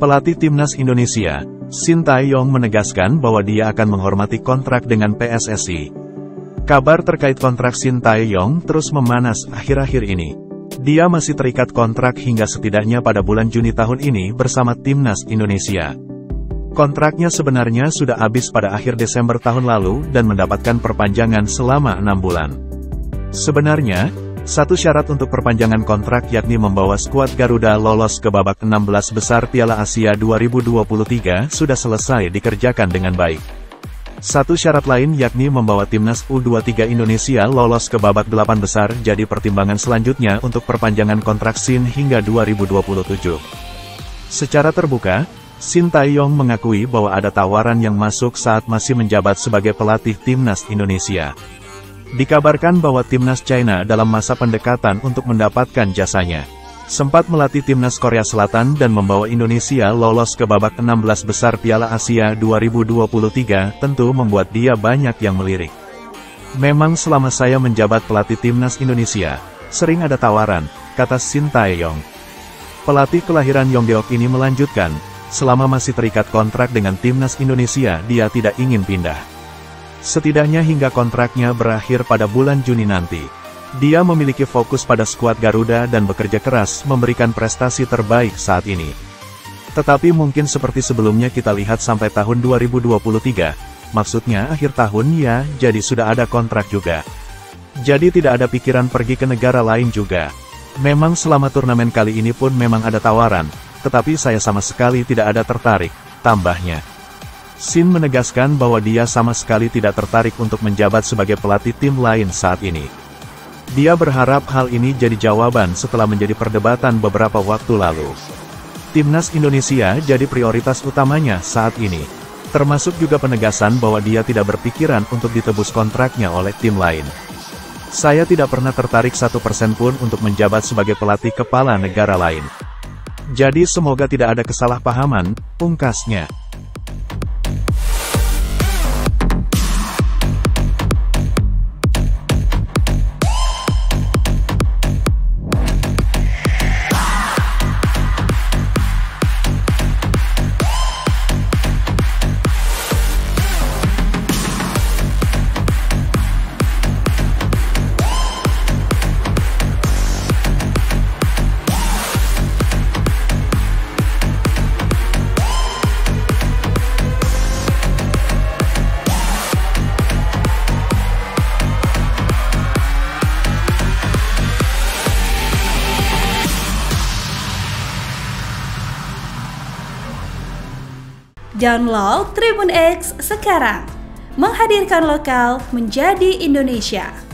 Pelatih Timnas Indonesia, Sintayong menegaskan bahwa dia akan menghormati kontrak dengan PSSI. Kabar terkait kontrak Sintayong terus memanas akhir-akhir ini. Dia masih terikat kontrak hingga setidaknya pada bulan Juni tahun ini bersama Timnas Indonesia. Kontraknya sebenarnya sudah habis pada akhir Desember tahun lalu dan mendapatkan perpanjangan selama 6 bulan. Sebenarnya, satu syarat untuk perpanjangan kontrak yakni membawa skuad Garuda lolos ke babak 16 besar Piala Asia 2023 sudah selesai dikerjakan dengan baik. Satu syarat lain yakni membawa Timnas U23 Indonesia lolos ke babak 8 besar jadi pertimbangan selanjutnya untuk perpanjangan kontrak Sin hingga 2027. Secara terbuka, Sintayong mengakui bahwa ada tawaran yang masuk saat masih menjabat sebagai pelatih Timnas Indonesia. Dikabarkan bahwa Timnas China dalam masa pendekatan untuk mendapatkan jasanya. Sempat melatih Timnas Korea Selatan dan membawa Indonesia lolos ke babak 16 besar Piala Asia 2023 tentu membuat dia banyak yang melirik. Memang selama saya menjabat pelatih Timnas Indonesia, sering ada tawaran, kata Sintayong. Pelatih kelahiran Yongdeok ini melanjutkan, selama masih terikat kontrak dengan Timnas Indonesia dia tidak ingin pindah. Setidaknya hingga kontraknya berakhir pada bulan Juni nanti. Dia memiliki fokus pada skuad Garuda dan bekerja keras memberikan prestasi terbaik saat ini. Tetapi mungkin seperti sebelumnya kita lihat sampai tahun 2023, maksudnya akhir tahun ya, jadi sudah ada kontrak juga. Jadi tidak ada pikiran pergi ke negara lain juga. Memang selama turnamen kali ini pun memang ada tawaran, tetapi saya sama sekali tidak ada tertarik, tambahnya. Sin menegaskan bahwa dia sama sekali tidak tertarik untuk menjabat sebagai pelatih tim lain saat ini. Dia berharap hal ini jadi jawaban setelah menjadi perdebatan beberapa waktu lalu. Timnas Indonesia jadi prioritas utamanya saat ini. Termasuk juga penegasan bahwa dia tidak berpikiran untuk ditebus kontraknya oleh tim lain. Saya tidak pernah tertarik 1% pun untuk menjabat sebagai pelatih kepala negara lain. Jadi semoga tidak ada kesalahpahaman, pungkasnya. Download Tribun X sekarang, menghadirkan lokal menjadi Indonesia.